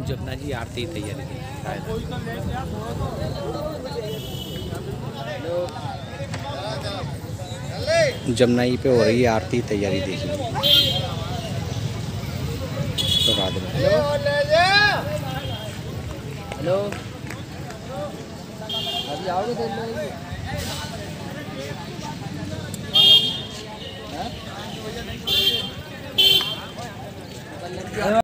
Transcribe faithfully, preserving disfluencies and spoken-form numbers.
जमुना जी आरती की तैयारी थी। जमुना जी पे हो रही है आरती तैयारी देखिए। तो रात में हेलो अभी आओगे देख लो।